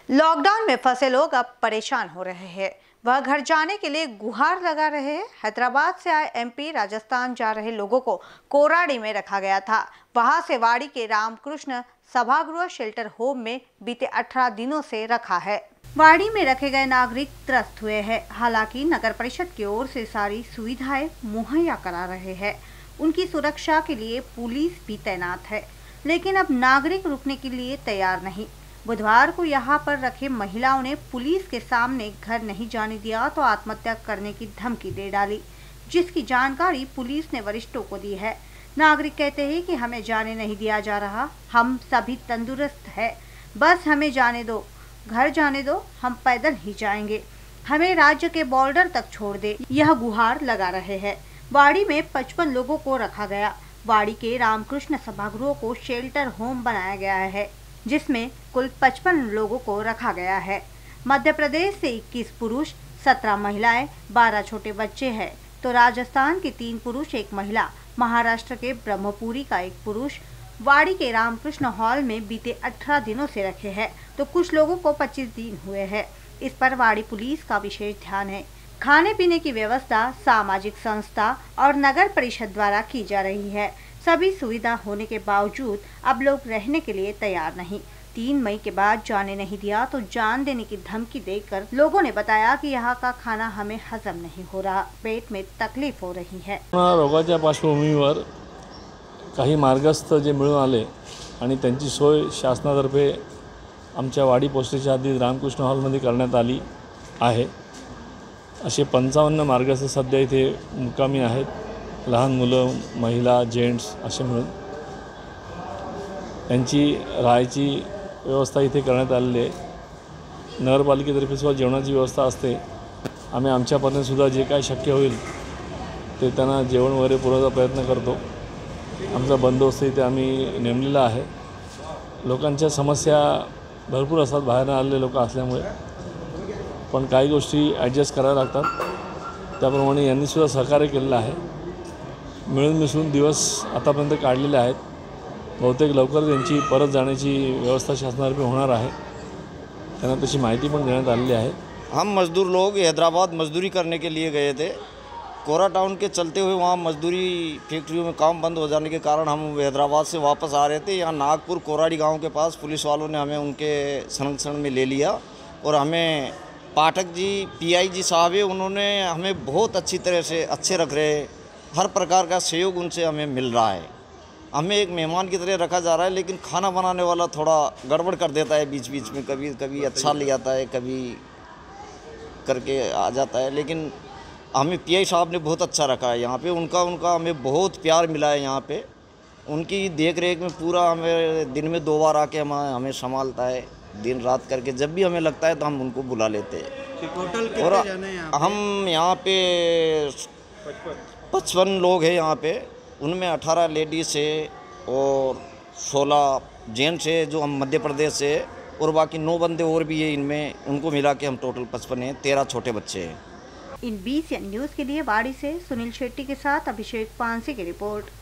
Lockdown में फंसे लोग अब परेशान हो रहे हैं। वह घर जाने के लिए गुहार लगा रहे हैं। हैदराबाद से आए एमपी राजस्थान जा रहे लोगों को कोराडी में रखा गया था। वहां से वाड़ी के रामकृष्ण सभागृह शेल्टर होम में बीते 18 दिनों से रखा है। वाड़ी में रखे गए नागरिक त्रस्त हुए हैं। हालांकि नगर परिषद की ओर से सारी सुविधाएं मुहैया करा रहे हैं। उनकी सुरक्षा के लिए पुलिस भी तैनात है, लेकिन अब नागरिक रुकने के लिए तैयार नहीं। बुधवार को यहां पर रखे महिलाओं ने पुलिस के सामने घर नहीं जाने दिया तो आत्महत्या करने की धमकी दे डाली, जिसकी जानकारी पुलिस ने वरिष्ठों को दी है। नागरिक कहते हैं कि हमें जाने नहीं दिया जा रहा, हम सभी तंदुरुस्त हैं, बस हमें जाने दो, घर जाने दो, हम पैदल ही जाएंगे, हमें राज्य के बॉर्डर तक छोड़ दे, यह गुहार लगा रहे हैं। वाड़ी में 55 लोगों को रखा गया। वाड़ी के रामकृष्ण सभागृह को शेल्टर होम बनाया गया है, जिसमें कुल 55 लोगों को रखा गया है। मध्य प्रदेश से 21 पुरुष, 17 महिलाएं, 12 छोटे बच्चे हैं, तो राजस्थान के 3 पुरुष, 1 महिला, महाराष्ट्र के ब्रह्मपुरी का 1 पुरुष वाड़ी के रामकृष्ण हॉल में बीते 18 दिनों से रखे हैं, तो कुछ लोगों को 25 दिन हुए हैं। इस पर वाड़ी पुलिस का विशेष ध्यान है। खाने पीने की व्यवस्था सामाजिक संस्था और नगर परिषद द्वारा की जा रही है। सभी सुविधा होने के बावजूद अब लोग रहने के लिए तैयार नहीं। 3 मई के बाद जाने नहीं दिया तो जान देने की धमकी देकर लोगों ने बताया कि यहाँ का खाना हमें हजम नहीं हो रहा, पेट में तकलीफ हो रही है। रोगाच्या पार्श्वभूमीवर काही मार्गस्थ जे मिळून आले आणि त्यांची सोय शासनातर्फे आमच्या वाडी पोस्टेच्या हद्दीत रामकृष्ण हॉलमध्ये करण्यात आली आहे। असे 55 मार्गस्थ सध्या इथे मुक्कामी आहेत। लहान मुलं, महिला, जेंट्स असे मिळून त्यांची राहायची व्यवस्था इथे करण्यात आलेली आहे। नगरपालिकेतर्फे सुद्धा जेवणाची व्यवस्था असते। आम्ही आमच्यापर्यंत सुद्धा जे काय शक्य होईल ते त्यांना जेवण वगैरे पुरवण्याचा प्रयत्न करतो। आमचा बंदोबस्त इथे आम्ही नेमलेला आहे। लोकांच्या समस्या भरपूर असतात, बाहेर आलेले लोक असल्यामुळे, पण काही गोष्टी ॲडजस्ट कराव्या लागतात। त्याप्रमाणे यांनी सुद्धा सहकार्य केलेलं आहे। मिळून मिसळून दिवस आतापर्यंत काढलेले आहेत। बहुतेक लवकर त्यांची परत जाण्याची व्यवस्था शासनातर्फे होणार आहे। त्यांना तशी माहिती पण देण्यात आलेली आहे। हम मजदूर लोग हैदराबाद मजदूरी करने के लिए गए थे। कोरा टाउन के चलते हुए वहाँ मजदूरी फैक्ट्रियों में काम बंद हो जाने के कारण हम हैदराबाद से वापस आ रहे थे। यहाँ नागपुर कोराडी गांव के पास पुलिस वालों ने हमें उनके संरक्षण में ले लिया और हमें पाठक जी PI जी साहब है, उन्होंने हमें बहुत अच्छी तरह से अच्छे रख रहे। हर प्रकार का सहयोग उनसे हमें मिल रहा है। हमें एक मेहमान की तरह रखा जा रहा है, लेकिन खाना बनाने वाला थोड़ा गड़बड़ कर देता है बीच बीच में। कभी कभी अच्छा ले आता है, कभी करके आ जाता है, लेकिन हमें PI साहब ने बहुत अच्छा रखा है यहाँ पे। उनका हमें बहुत प्यार मिला है यहाँ पे। उनकी देख रेख में पूरा हमें दिन में 2 बार आके हमें संभालता है, दिन रात करके। जब भी हमें लगता है तो हम उनको बुला लेते हैं। और हम यहाँ पे 55 लोग हैं यहाँ पे, उनमें 18 लेडीज़ है और 16 जेंट्स है जो हम मध्य प्रदेश से, और बाकी 9 बंदे और भी है इनमें। उनको मिला के हम टोटल 55 हैं। 13 छोटे बच्चे हैं। इन BCN न्यूज़ के लिए वाड़ी से सुनील शेट्टी के साथ अभिषेक पानसी की रिपोर्ट।